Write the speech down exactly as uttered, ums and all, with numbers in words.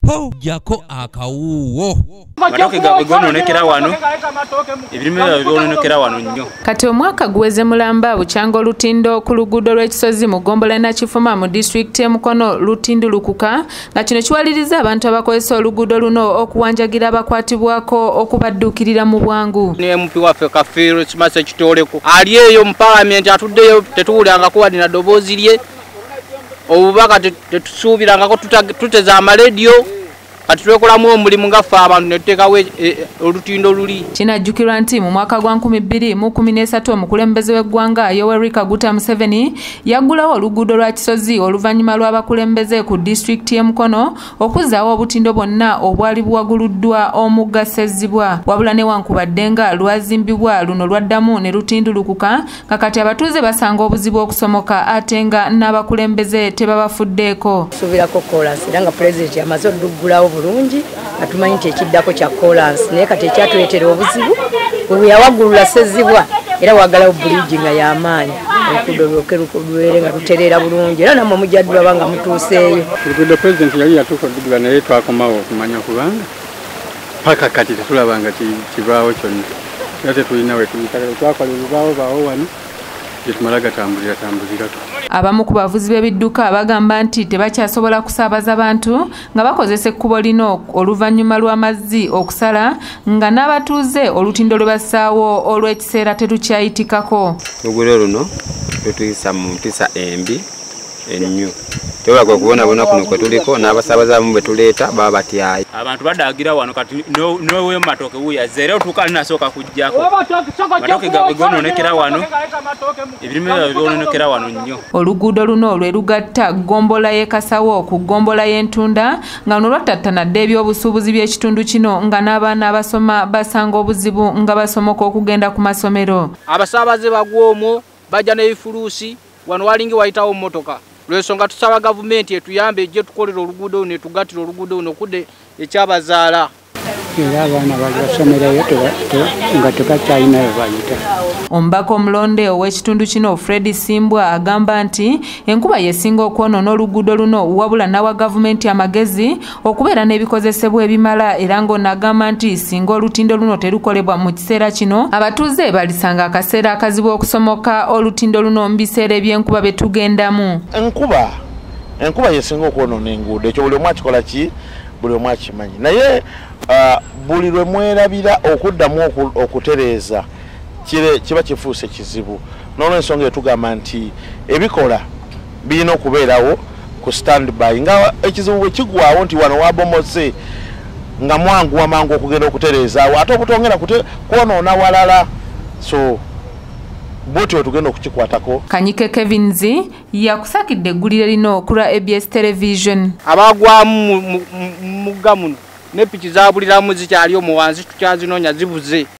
po jako akawuwo. Matoke gononekera wano ebirime byononekera wano nnyo. Kati omwaka guweze mulamba bukyanga Lutindo ku luguudo lw'ekisozi mu Gombola Nakifuma mu district e Mukono Lutindo lukuka nga kino kiwaliriza abantu abakozesa oluguudo luno okuwanjagira abakwatibwako okubadduukirira mu bwangu. Ne M P waffe Kafeero kimase kitoleko ali eyo mu parliament atuddeyo tetuwulirangako wadde na ddoboozi lye obubaka tetusuubirangako tuteza amaleediyo kati twekolamu omulimu nga ffe abantu ne tuteekawo olutindo luli. Kinajjukirwa nti mu mwaka gwa nkumi bbiri mu kkumi n'esatu omukulembeze w'eggwanga Yoweri Kaguta Museveni yaggulawo oluguudo lwa kisozi oluvannyuma lw'abakulembeze ku disitulikiti y'e Mukono okuzzaawo obutindo bwonna obwali buwaguluddwa omugga Ssezzibwa. Wabula newankubadde nga lwazimbibwa luno lwaddamu ne lutindulukuka nga kati abatuuze basanga obuzibu okusomoka ate nga n'abakulembeze tebabafuddeeko. Suubirako kolansi era nga pulezidenti amaze oduggulawo bulungi atumanyi nti ekiddako kya kolansi naye kati ekyatuleetera obuzibu bwe yawagulula Ssezzibwa era wagalawo buliji nga y'amaanyi oluguudo lwoke lubeere nga lutereera bulungi era nammwe mujja ddulaba nga mutuuseeyo. Oluguudo pulezidenti yali yatuuka oddugula naye twakomawo okumanya kubanga paka kati tetulaba nga kibaawo kyonna era tetulina we tuyita twakola ebibaawo baawo wano gyetumala gatambulira tambulirako. Abamu ku bavuzi b'ebidduka bagamba nti tebakyasobola kusaabaza bantu nga bakozesa ekkubo lino oluvannyuma lw'amazzi okusala nga n'abatuuze olutindo lwe bassaawo olw'ekiseera tetukyayitikako. Oluguudo luno lutuyisa mu mpisa embi ennyo. Tebagwa okubonaabona kuno kwe tuliko n'abasaabaze abamu be tuleeta baba batyaye. Abantu badaagira wano kati nowe matoke wuyaze era otuuka linasooka kujjako. Matoke gononekera wano ebirime byononekera wano nnyo. Oluguudo luno lwe lugatta Gombola y'e Kasawo ku Gombola y'e Ntunda nga luno lwatattanadde eby'obusuubuzi by'ekitundu kino nga n'abaana abasoma basanga obuzibu nga basomoka okugenda ku masomero. Abasaabaze bagwomwo bajja n'ebifuluusi wano walingi wayitawo mmotoka. Lwensonga tusaba gavumenti etuyambe ejje tukolera oluguudo ne tugattira oluguudo luno kudde ekyabazaala. Era abaana bali basomerayo nga tebakyalina we bayita. Omubaka omulonde ow'ekitundu kino Fred Simbwa agamba nti enkuba yesinga okwonoona oluguudo luno wabula n'awa gavumenti amagezi okubeera n'ebikozesebwa ebimala era ng'onagamba nti singa olutindo luno terukolebwa mu kiseera kino abatuuze balisanga akaseera akazibu okusomoka olutindo luno mu biseera eby'enkuba bye tugendamu. Enkuba enkuba yesinga okwonoona enguudo ekyo buli omu akikola ki buli omu akimanyi naye buli lwe mwerabira okuddamu okutereeza kiba kifuuse kizibu n'olwensonga etugamba nti ebikola birina okubeerawo ku standby nga ekizibu bwe kigwawo nti wano wabomose nga mwangu amangu okugenda okutereezaawo ate obutongera kwonoona walala so bwotyo tugenda okukikwatako. Kanyike Kevinzi yakusakidde eggulire lino ku lwa A B S Television. Abagwamu mugga muno ne piki zaabuliramu zikyali omu wansi tukyazinoonya zibuze.